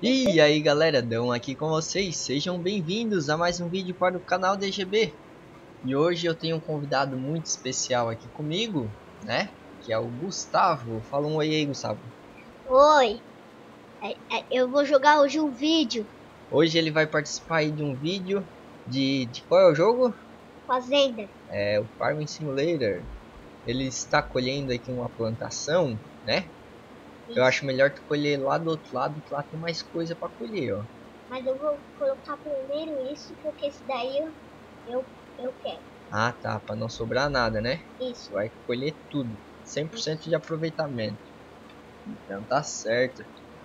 E aí galera, Dão aqui com vocês, sejam bem-vindos a mais um vídeo para o canal DGB. E hoje eu tenho um convidado muito especial aqui comigo, né? Que é o Gustavo. Fala um oi aí, Gustavo. Oi, eu vou jogar hoje um vídeo. Hoje ele vai participar aí de um vídeo de qual é o jogo? Fazenda. É o Farming Simulator. Ele está colhendo aqui uma plantação, né? Eu Isso. acho melhor tu colher lá do outro lado, que lá tem mais coisa para colher, ó. Mas eu vou colocar primeiro isso, porque esse daí eu quero. Ah tá, para não sobrar nada, né? Isso. Vai colher tudo, 100% de aproveitamento. Então tá certo.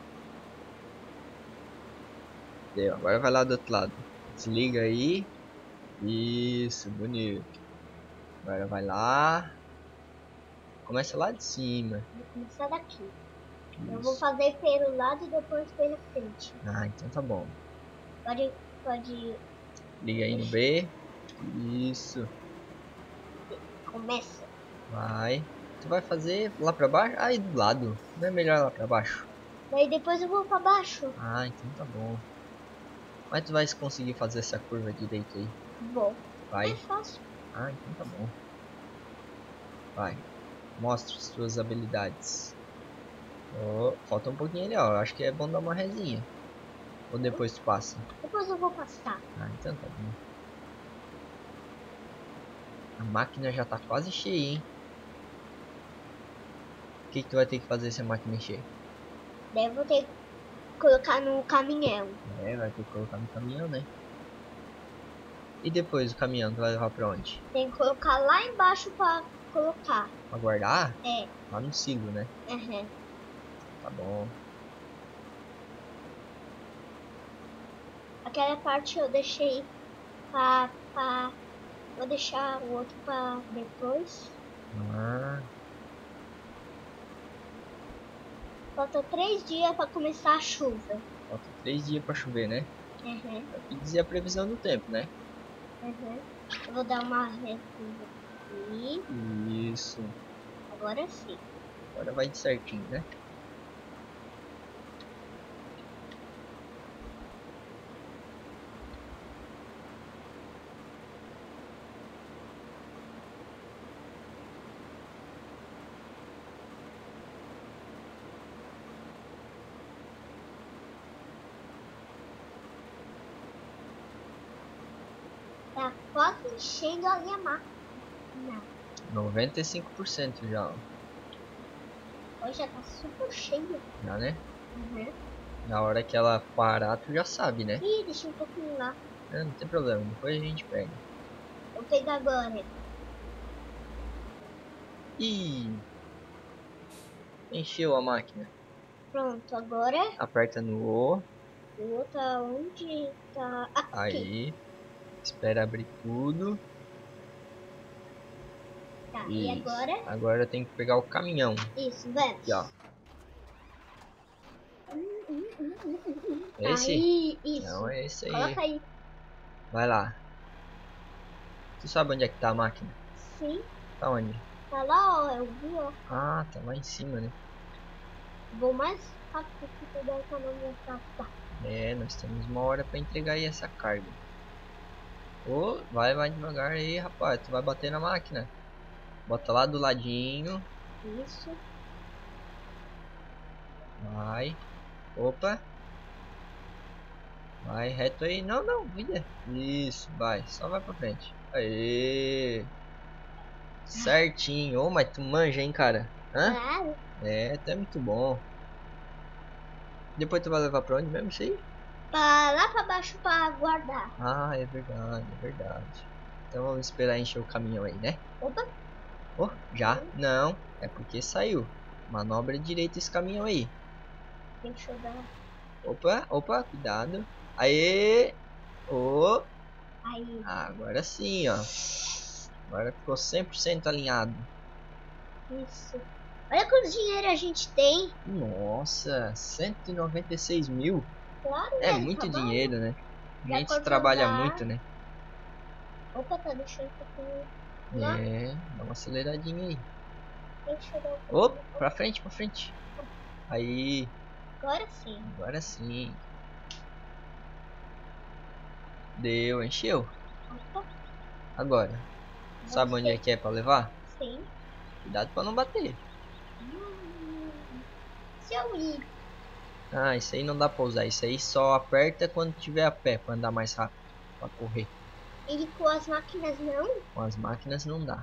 Deu, agora vai lá do outro lado. Desliga aí. Isso, bonito. Agora vai lá. Começa lá de cima. Vou começar daqui. Isso. Eu vou fazer pelo lado e depois pela frente. Ah, então tá bom. Pode. Liga aí no B. Isso. Começa. Vai. Tu vai fazer lá pra baixo? Aí do lado. Não é melhor lá pra baixo? Daí depois eu vou pra baixo. Ah, então tá bom. Mas tu vai conseguir fazer essa curva direito aí. Vou. Vai. É fácil. Ah, então tá bom. Vai. Mostre suas habilidades. Oh, falta um pouquinho ali, ó. Acho que é bom dar uma resinha. Ou depois tu passa? Depois eu vou passar. Ah, então tá bom. A máquina já tá quase cheia, hein? O que tu vai ter que fazer se a máquina encher? Daí eu vou ter que colocar no caminhão. É, vai ter que colocar no caminhão, né? E depois o caminhão tu vai levar pra onde? Tem que colocar lá embaixo pra colocar. Pra guardar? É. Lá no silo, né? Uhum. Tá bom. Aquela parte eu deixei vou deixar o outro pra depois. Ah, Falta 3 dias pra começar a chuva. falta 3 dias pra chover, né? Uhum. É o que dizer a previsão do tempo, né? Uhum. Eu vou dar uma resinha aqui. Isso. Agora sim. Agora vai de certinho, né? Tá quase enchendo a minha máquina. 95% já, ó. Hoje já tá super cheia. Já, né? Uhum. Na hora que ela parar, tu já sabe, né? Ih, deixa um pouquinho lá. Não tem problema, depois a gente pega. Vou pegar agora. Ih! Encheu a máquina. Pronto, agora Aperta no O. o outro onde tá. Aqui. Aí. Espera abrir tudo. Tá, Isso. e agora? Agora tem que pegar o caminhão. Isso, vamos. Aqui, ó. Esse? Aí, isso. Não, é esse aí. Coloca aí. Vai lá. Tu sabe onde é que tá a máquina? Sim. Tá onde? Tá lá, ó. Eu vi, ó. Ah, tá lá em cima, né? Vou mais rápido que puder pra não me atrasar. É, nós temos uma hora pra entregar aí essa carga. Ô, vai mais devagar aí, rapaz. Tu vai bater na máquina. Bota lá do ladinho. Isso. Vai. Opa. Vai reto aí. Não, não, vida. Isso, vai. Só vai pra frente. Aê. Certinho. Ô, mas tu manja, hein, cara? Hã? Claro. É, até muito bom. Depois tu vai levar pra onde mesmo isso aí? Pra lá pra baixo pra guardar. Ah, é verdade, é verdade. Então vamos esperar encher o caminhão aí, né? Opa. Oh, já? Não. É porque saiu. Manobra direita esse caminhão aí. Deixa eu dar. Opa, opa, cuidado. Aê! Oh, Aí. agora sim, ó. Agora ficou 100% alinhado. Isso. Olha quanto dinheiro a gente tem. Nossa, 196 mil? Claro, É né? muito Trabalho. dinheiro, né? A Já gente cortando trabalha a muito, né? Opa, tá deixando um pouquinho lá. É, dá uma aceleradinha aí. Deixa eu dar um Ô, pouquinho. pra frente, pra frente. Aí, Agora sim. agora sim. Deu, encheu. Opa, Agora, sabe onde é que é pra levar? sim. Cuidado pra não bater. Se eu ir, Ah, isso aí não dá pra usar. Isso aí só aperta quando tiver a pé pra andar mais rápido. Pra correr. ele com as máquinas não, Com as máquinas não dá.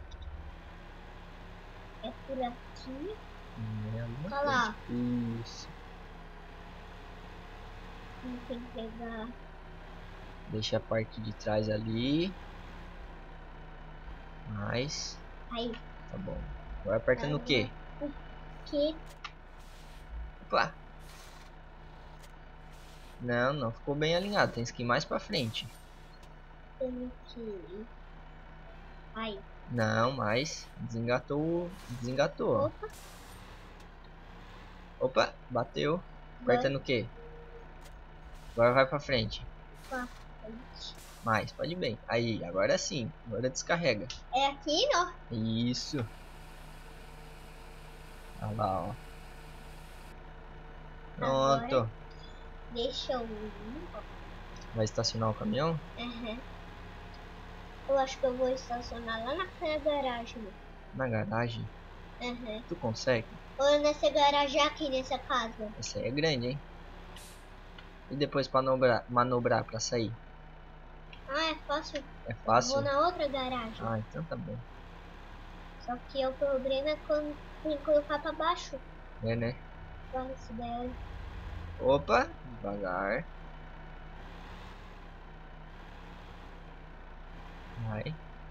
é por aqui. É ali na Olha lá. frente. Isso. Não tem que pegar. Deixa a parte de trás ali. Mais. Aí, Tá bom. Agora aperta no Q. o que Opa. Não, não ficou bem alinhado. Tem que ir mais pra frente. tem que ir? Aí, Não, mais. Desengatou. Desengatou, ó. opa, Opa, bateu. Aperta agora no Q. Agora vai pra frente. pra frente. Mais, pode ir bem. Aí, agora sim. Agora descarrega. É aqui, ó. Isso. Olha lá, ó. Agora, Pronto. deixa eu ir, ó. Vai estacionar o caminhão? Aham. Eu acho que eu vou estacionar lá naquela garagem. Na garagem? Aham. Tu consegue? Ou nessa garagem aqui, nessa casa. Essa aí é grande, hein? E depois pra manobrar pra sair? Ah, é fácil. É Eu vou fácil? na outra garagem. Ah, então tá bom. Só que o problema é quando tem que colocar pra baixo. É, né? Pra receber. Opa, devagar. Vai.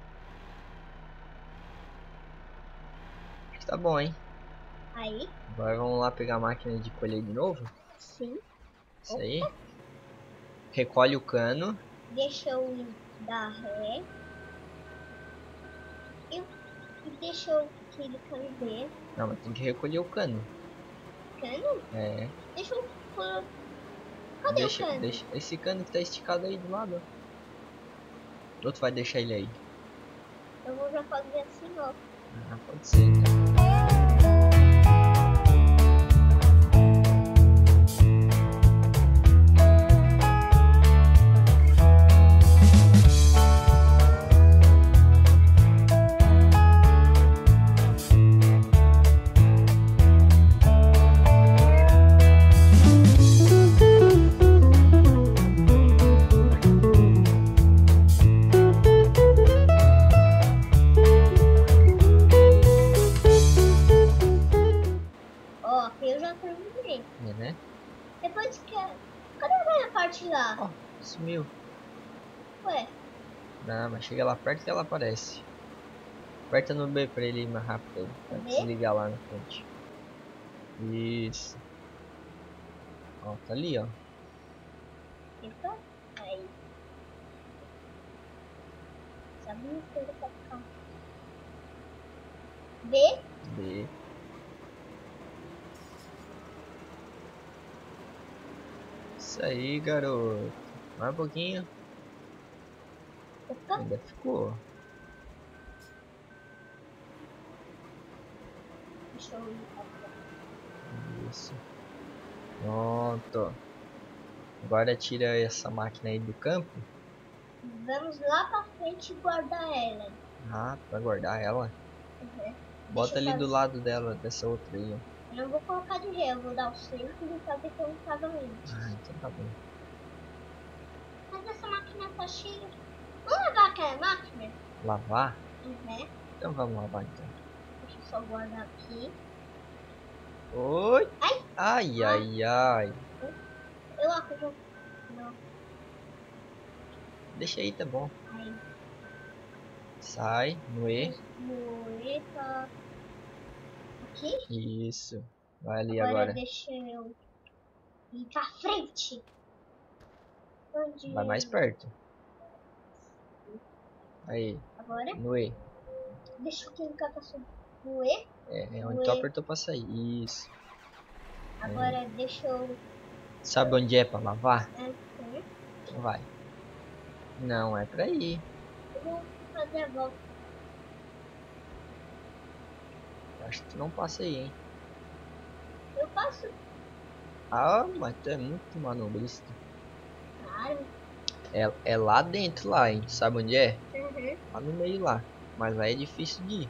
Acho que tá bom, hein? Aí, Agora vamos lá pegar a máquina de colher de novo. sim. Isso aí. Recolhe o cano. Deixa eu ir dar ré. E deixa eu clicar em B. Não, mas tem que recolher o cano. Cano? É. Deixa eu colocar. Cadê o cano? Deixa esse cano que tá esticado aí do lado. Ou tu vai deixar ele aí? Eu vou já fazer assim, ó. Ah, pode ser então. Ó, aqui eu já terminei. É, né? Depois que. Cadê a minha parte lá? Ó, sumiu. Ué, Não, mas chega lá perto que ela aparece. Aperta no B pra ele ir mais rápido. Pra B? desligar lá na frente. Isso. Ó, tá ali, ó. fica aí. Sabe uma coisa pra ficar? B? B. Isso aí, garoto. Mais um pouquinho. Opa, Ainda ficou. deixa eu ir pra cá. Isso. Pronto. Agora tira essa máquina aí do campo. Vamos lá pra frente e guardar ela. Ah, pra guardar ela. Uhum. Bota Deixa eu ali do fazer. lado dela, dessa outra aí, ó. Eu não vou colocar de ré, eu vou dar o centro e fazer como estava antes. Ah, então tá bom. Mas essa máquina tá cheia. Vamos levar aquela máquina? Lavar? Uhum. Então vamos lavar então. Deixa eu só guardar aqui. Oi! Ai! Ai, ai, ai. Eu acho que eu... Não. Deixa aí, tá bom. Aí. Sai, no E. Moeta. Aqui. Isso. Vai ali Agora agora. deixa eu ir pra frente. Onde? Vai mais perto. Aí, Agora? no E. Deixa eu clicar pra subir. No E. É No onde tu E. apertou pra sair. Isso. Agora deixa eu... Sabe onde é pra lavar? Aqui. Então vai. Não, é pra ir. Eu vou fazer a volta. Acho que tu não passa aí, hein? Eu passo. Ah, mas tu é muito manobrista. Claro. É lá dentro lá, hein? Sabe onde é? Uhum. Lá no meio lá. Mas lá é difícil de ir.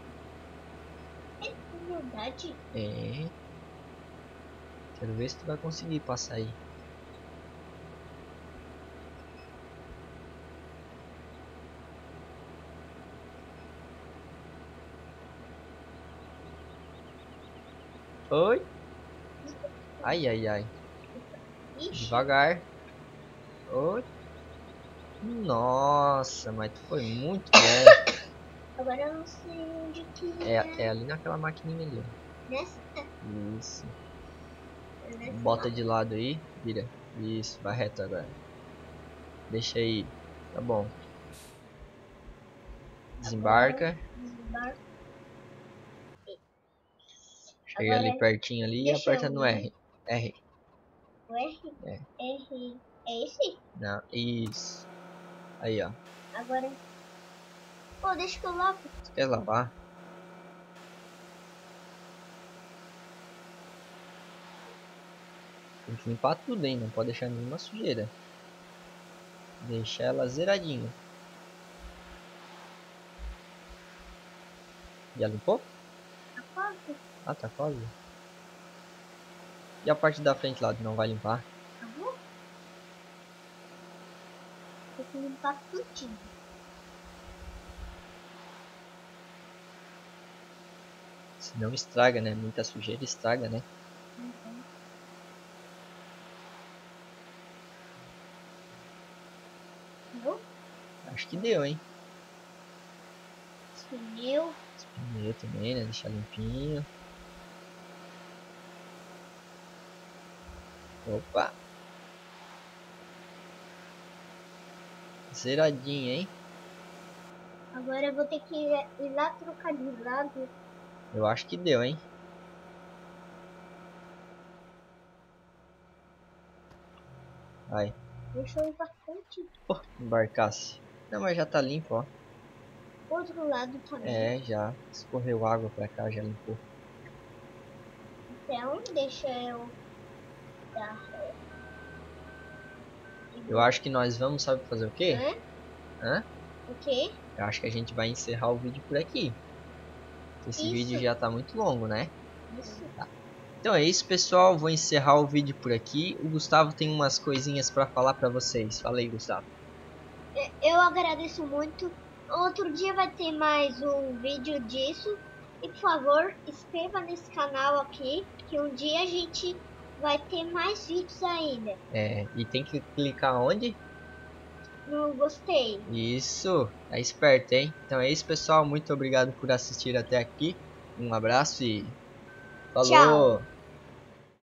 É verdade. É. Quero ver se tu vai conseguir passar aí. Oi? Ai, ai, ai. Ixi, Devagar. Oi. Nossa, mas tu foi muito bom. agora eu não sei onde que É é. ali naquela maquininha ali, ó. Nessa? Isso. Nessa Bota lá. de lado aí. Vira. Isso, vai reto agora. Deixa aí. Tá bom. Agora, Desembarca. desembarque. Chega ali Agora, pertinho ali e deixa aperta eu no ver. R. R. O R? É. R. É esse? Não. Isso. Aí, ó. Agora. Pô, deixa que eu lavo. Você quer lavar? Tem que limpar tudo, hein? Não pode deixar nenhuma sujeira. Deixa ela zeradinha. Já limpou? A quase. Ah, tá quase. E a parte da frente lá, não vai limpar? Acabou? Tem que limpar tudinho. Senão estraga, né? Muita sujeira estraga, né? Uhum. Viu? Acho que deu, hein? Pneu. Esse pneu também, né? Deixar limpinho. Opa! Zeradinho, hein? Agora eu vou ter que ir lá trocar de lado. Eu acho que deu, hein? Vai. Deixou bastante. Pô, embarcasse. Não, mas já tá limpo, ó. Outro lado também. É, já. Escorreu água pra cá, já limpou. Então, deixa eu dar. Eu acho que nós vamos, sabe fazer o quê? Hã? Hã? O quê? Eu acho que a gente vai encerrar o vídeo por aqui. Esse vídeo Isso. já tá muito longo, né? Isso. Então é isso, pessoal. Vou encerrar o vídeo por aqui. O Gustavo tem umas coisinhas pra falar pra vocês. Fala aí, Gustavo. Eu agradeço muito. Outro dia vai ter mais um vídeo disso. E por favor, inscreva nesse canal aqui, que um dia a gente vai ter mais vídeos ainda. É, e tem que clicar onde? Não gostei. Isso, tá esperto, hein? Então é isso, pessoal. Muito obrigado por assistir até aqui. Um abraço e Tchau. falou!